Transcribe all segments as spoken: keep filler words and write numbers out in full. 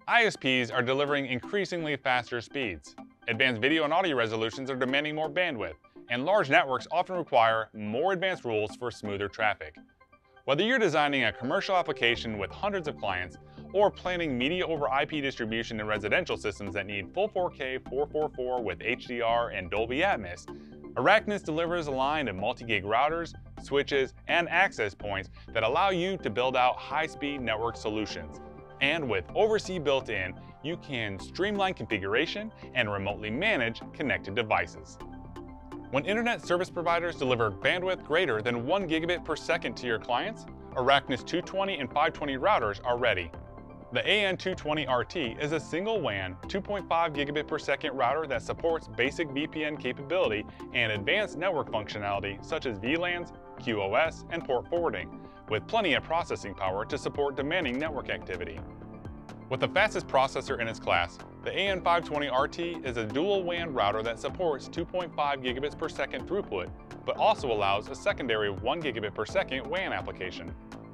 I S Ps are delivering increasingly faster speeds. Advanced video and audio resolutions are demanding more bandwidth, and large networks often require more advanced rules for smoother traffic. Whether you're designing a commercial application with hundreds of clients or planning media over I P distribution in residential systems that need full four K four forty-four with H D R and Dolby Atmos, Araknis delivers a line of multi-gig routers, switches, and access points that allow you to build out high-speed network solutions. And with OvrC built in, you can streamline configuration and remotely manage connected devices. When internet service providers deliver bandwidth greater than one gigabit per second to your clients, Araknis two twenty and five twenty routers are ready. The A N two twenty R T is a single W A N two point five gigabit per second router that supports basic V P N capability and advanced network functionality such as V LANs, Q o S, and port forwarding, with plenty of processing power to support demanding network activity. With the fastest processor in its class, the A N five twenty R T is a dual W A N router that supports two point five gigabits per second throughput, but also allows a secondary one gigabit per second W A N application.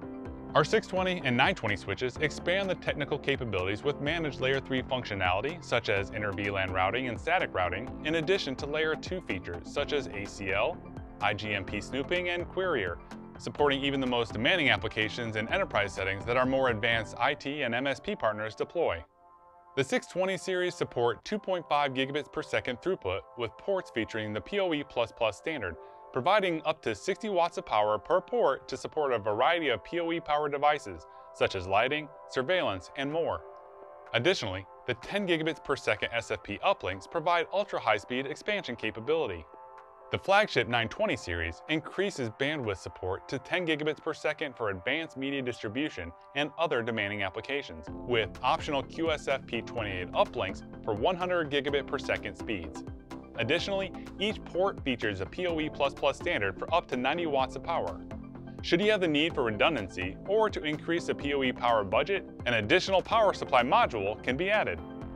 Our six twenty and nine twenty switches expand the technical capabilities with managed layer three functionality such as inter V LAN routing and static routing, in addition to layer two features such as A C L, I G M P snooping, and Querier, supporting even the most demanding applications in enterprise settings that our more advanced I T and M S P partners deploy. The six twenty series support two point five gigabits per second throughput with ports featuring the P O E plus plus standard, providing up to sixty watts of power per port to support a variety of P O E powered devices such as lighting, surveillance, and more. Additionally, the ten gigabits per second S F P uplinks provide ultra-high-speed expansion capability. The flagship nine twenty series increases bandwidth support to ten gigabits per second for advanced media distribution and other demanding applications, with optional Q S F P twenty-eight uplinks for one hundred gigabit per second speeds. Additionally, each port features a P O E plus plus standard for up to ninety watts of power. Should you have the need for redundancy or to increase the P O E power budget, an additional power supply module can be added.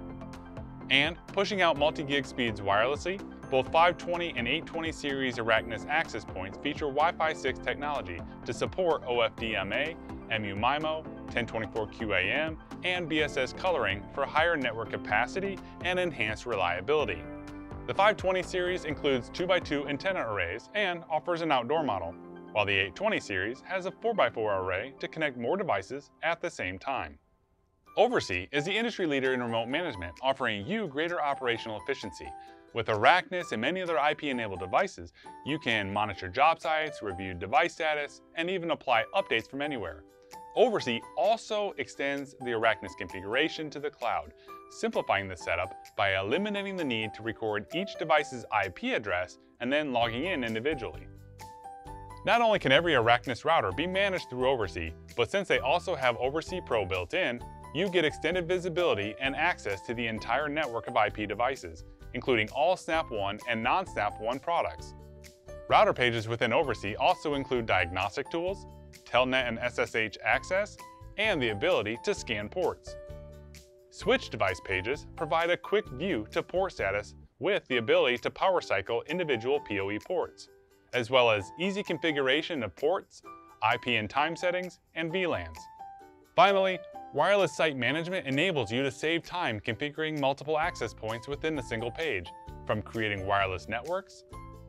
And pushing out multi-gig speeds wirelessly, both five twenty and eight twenty series Araknis access points feature Wi-Fi six technology to support O F D M A, M U MIMO, ten twenty-four Q A M, and B S S coloring for higher network capacity and enhanced reliability. The five twenty series includes two by two antenna arrays and offers an outdoor model, while the eight twenty series has a four by four array to connect more devices at the same time. OvrC is the industry leader in remote management, offering you greater operational efficiency. With Araknis and many other I P-enabled devices, you can monitor job sites, review device status, and even apply updates from anywhere. OvrC also extends the Araknis configuration to the cloud, simplifying the setup by eliminating the need to record each device's I P address and then logging in individually. Not only can every Araknis router be managed through OvrC, but since they also have OvrC Pro built in, you get extended visibility and access to the entire network of I P devices, including all Snap one and non-Snap one products. Router pages within OvrC also include diagnostic tools, Telnet and S S H access, and the ability to scan ports. Switch device pages provide a quick view to port status with the ability to power cycle individual P O E ports, as well as easy configuration of ports, I P and time settings, and V LANs. Finally, wireless site management enables you to save time configuring multiple access points within a single page, from creating wireless networks,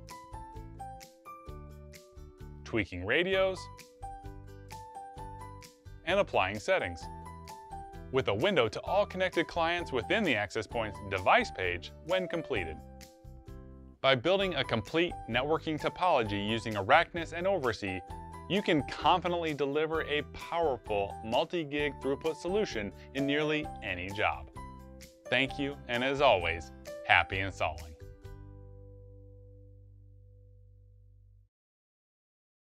tweaking radios, and applying settings, with a window to all connected clients within the access point's device page when completed. By building a complete networking topology using Araknis and OvrC, you can confidently deliver a powerful multi-gig throughput solution in nearly any job. Thank you, and as always, happy installing.